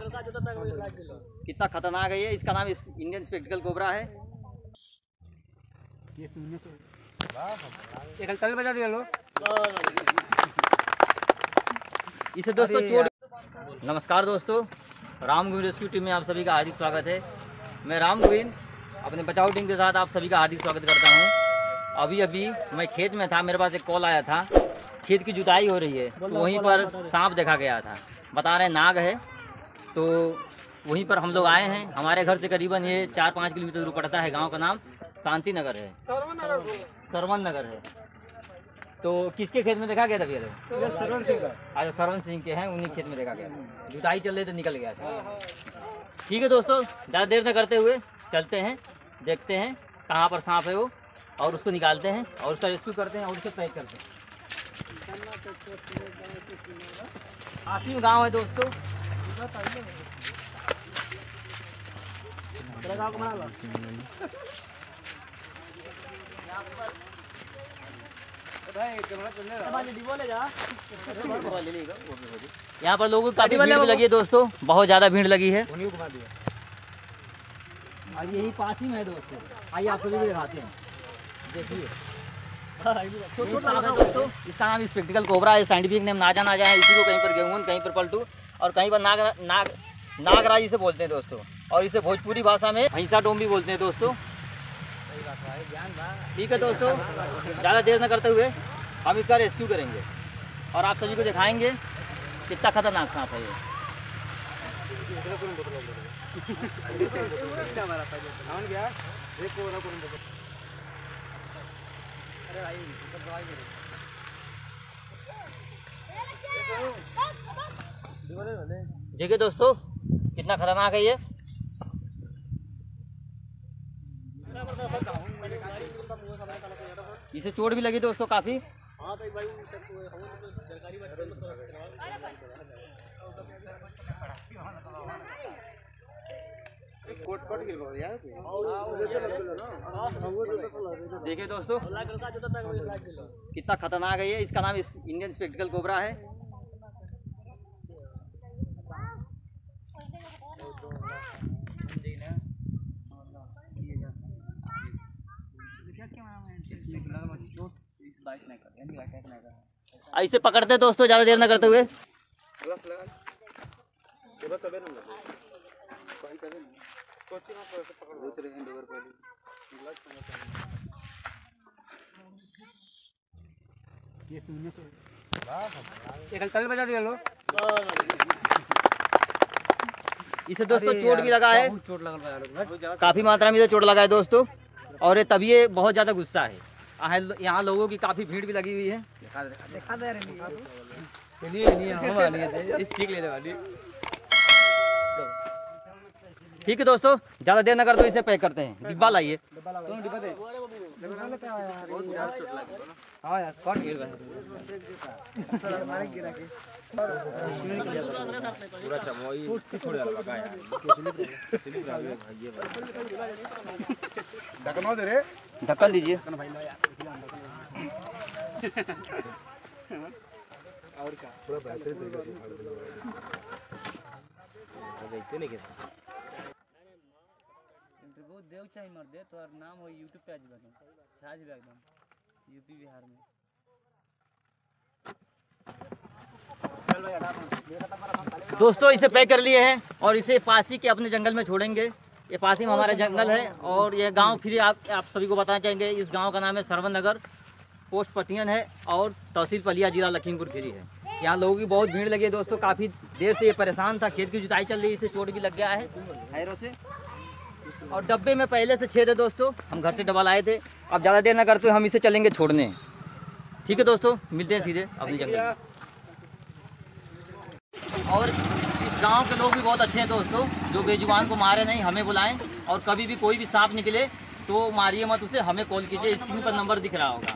कितना खतरनाक है ये। इसका नाम इंडियन स्पेक्टिकल कोबरा है। इसे दोस्तों चोट। नमस्कार दोस्तों, राम गोविंद रेस्क्यू टीम में आप सभी का हार्दिक स्वागत है। मैं राम गोविंद अपने बचाव टीम के साथ आप सभी का हार्दिक स्वागत करता हूं। अभी मैं खेत में था, मेरे पास एक कॉल आया था। खेत की जुताई हो रही है तो वहीं पर सांप देखा गया था, बता रहे नाग है। तो वहीं पर हम लोग आए हैं। हमारे घर से करीबन ये 4-5 किलोमीटर दूर पड़ता है। गांव का नाम शांति नगर है, सरवन नगर है। तो किसके खेत में देखा गया था भैया? सरवन सिंह का। अच्छा, सरवन सिंह के हैं, उन्हीं खेत में देखा गया था। जुताई चल रही तो निकल गया था। ठीक है दोस्तों, ज़्यादा देर न करते हुए चलते हैं, देखते हैं कहाँ पर सांप है वो, और उसको निकालते हैं और उसका रेस्क्यू करते हैं और उसे पैक करते हैं। आसिम गांव है दोस्तों। यहाँ पर लोगों की काफी भीड़ लगी है दोस्तों, बहुत ज्यादा भीड़ लगी है। और यही पास ही में है दोस्तों। आइए आप सभी को दिखाते हैं, देखिए दोस्तों। इसका नाम स्पेक्टिकल कोबरा है। साइंटिफिक नेम ना जाना जाए। इसी को कहीं पर गेहूं, कहीं पर पलटू और कहीं पर नागराज इसे बोलते हैं दोस्तों। और इसे भोजपुरी भाषा में भैंसा डोम भी बोलते हैं दोस्तों। ठीक है दोस्तों, ज़्यादा देर न करते हुए हम इसका रेस्क्यू करेंगे और आप सभी को दिखाएंगे कितना खतरनाक सांप है ये। देखिए दोस्तों कितना खतरनाक है ये। इसे चोट भी लगी दोस्तों काफी। देखिए दोस्तों कितना खतरनाक है ये। इसका नाम इंडियन स्पेक्टिकल कोबरा है। ऐसे पकड़ते दोस्तों, ज्यादा देर न करते हुए। इसे दोस्तों चोट भी लगा है, काफी मात्रा में इसे चोट लगा है दोस्तों। और ये तभी ये बहुत ज्यादा गुस्सा है। यहाँ लोगों की काफी भीड़ भी लगी हुई है। ठीक है दोस्तों, ज्यादा देर न कर दो, इसे पैक करते हैं। डिब्बा लाइए। ढक्कन दीजिए। और क्या पूरा बेहतरीन देव चाहे मर दे तो नाम हो यूट्यूब पे आज छाज एकदम यूपी बिहार में। दोस्तों इसे पैक कर लिए हैं और इसे पासी के अपने जंगल में छोड़ेंगे। ये पासी में हमारा जंगल है और ये गांव फिर आप सभी को बताना चाहेंगे। इस गांव का नाम है सरवन नगर, पोस्ट पटियन है और तहसील पलिया, जिला लखीमपुर खीरी है। यहाँ लोगों की बहुत भीड़ लगी है दोस्तों। काफ़ी देर से ये परेशान था, खेत की जुताई चल रही है, इसे चोट भी लग गया है हैरों से। और डब्बे में पहले से छेद है दोस्तों, हम घर से डबल आए थे। अब ज़्यादा देर ना करते हुए हम इसे चलेंगे छोड़ने। ठीक है दोस्तों, मिलते हैं सीधे अपनी जगह। और इस गांव के लोग भी बहुत अच्छे हैं दोस्तों, जो बेजुबान को मारे नहीं, हमें बुलाएं। और कभी भी कोई भी सांप निकले तो मारिए मत उसे, हमें कॉल कीजिए। स्क्रीन पर नंबर दिख रहा होगा।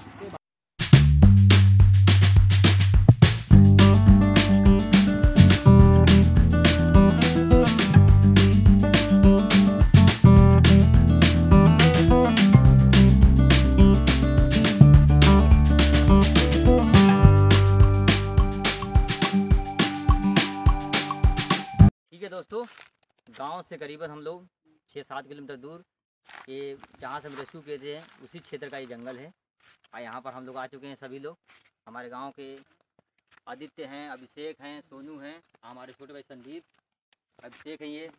दोस्तों, गांव से करीबन हम लोग 6-7 किलोमीटर दूर, ये जहाँ से हम रेस्क्यू किए थे उसी क्षेत्र का ये जंगल है। और यहाँ पर हम लोग आ चुके हैं सभी लोग। हमारे गांव के आदित्य हैं, अभिषेक हैं, सोनू हैं, हमारे छोटे भाई संदीप, अभिषेक है ये,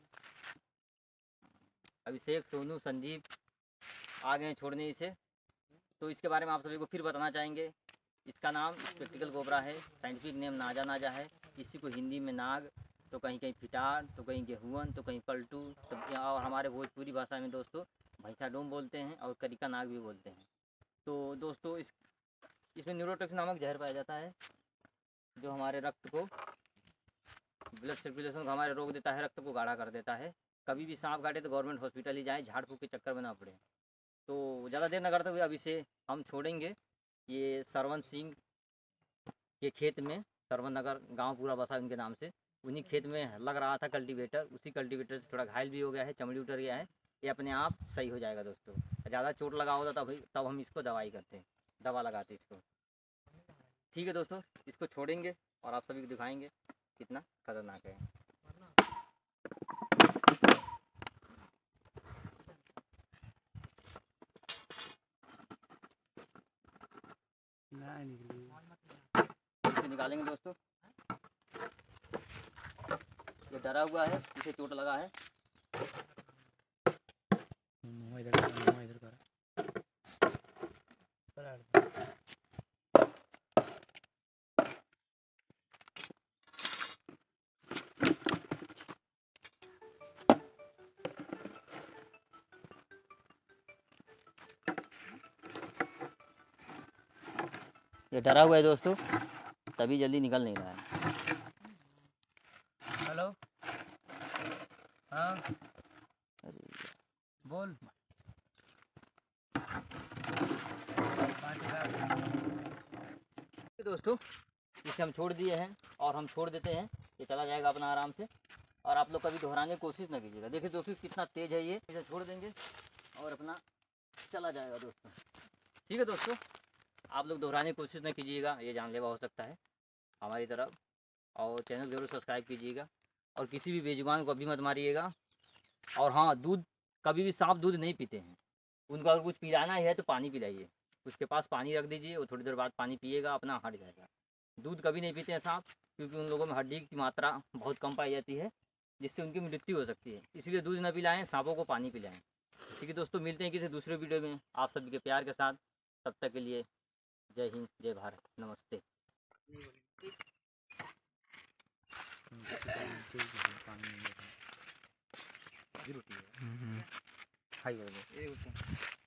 अभिषेक, सोनू, संदीप आ गए हैं छोड़ने इसे। तो इसके बारे में आप सभी को फिर बताना चाहेंगे। इसका नाम स्पेक्टिकल कोबरा है, साइंटिफिक नेम नाजा नाजा है। इसी को हिंदी में नाग, तो कहीं कहीं फिटार, तो कहीं गेहुअन, तो कहीं पलटू, तो और हमारे भोजपुरी भाषा में दोस्तों भैंसा डोम बोलते हैं और करिका नाग भी बोलते हैं। तो दोस्तों इसमें न्यूरोटॉक्सिन नामक जहर पाया जाता है, जो हमारे रक्त को, ब्लड सर्कुलेशन को हमारे रोक देता है, रक्त को गाढ़ा कर देता है। कभी भी सांप काटे तो गवर्नमेंट हॉस्पिटल ही जाए, झाड़ फूँक के चक्कर में ना पड़े। तो ज़्यादा देर न करते हुए अब इसे हम छोड़ेंगे। ये सरवन सिंह के खेत में, सरवन नगर गांव पूरा बसा उनके नाम से, उन्हीं खेत में लग रहा था कल्टीवेटर। उसी कल्टीवेटर से थोड़ा घायल भी हो गया है, चमड़ी उतर गया है। ये अपने आप सही हो जाएगा दोस्तों। ज़्यादा चोट लगा होता तब हम इसको दवाई करते हैं, दवा लगाते हैं इसको। ठीक है दोस्तों, इसको छोड़ेंगे और आप सभी को दिखाएंगे कितना खतरनाक है। इसे निकालेंगे दोस्तों। ये डरा हुआ है, इसे चोट लगा है। ये डरा हुआ है दोस्तों, तभी जल्दी निकल नहीं रहा है। हेलो, हाँ बोल। दोस्तों इसे हम छोड़ दिए हैं और हम छोड़ देते हैं, ये चला जाएगा अपना आराम से। और आप लोग कभी दोहराने की कोशिश ना कीजिएगा। देखिए दोस्तों कितना तेज़ है ये। इसे छोड़ देंगे और अपना चला जाएगा दोस्तों। ठीक है दोस्तों, आप लोग दोहराने की कोशिश ना कीजिएगा, ये जानलेवा हो सकता है हमारी तरफ। और चैनल जरूर सब्सक्राइब कीजिएगा और किसी भी बेजुबान को अभी मत मारिएगा। और हाँ, दूध, कभी भी सांप दूध नहीं पीते हैं। उनको अगर कुछ पिलाना है तो पानी पिलाइए, उसके पास पानी रख दीजिए, वो थोड़ी देर बाद पानी पिएगा, अपना हट जाएगा। दूध कभी नहीं पीते हैं सांप, क्योंकि उन लोगों में हड्डी की मात्रा बहुत कम पाई जाती है, जिससे उनकी मृत्यु हो सकती है। इसलिए दूध न पिलाएं, सांपों को पानी पिलाएं। ठीक है दोस्तों, मिलते हैं किसी दूसरे वीडियो में आप सभी के प्यार के साथ। तब तक के लिए जय हिंद, जय भारत, नमस्ते। खाइए।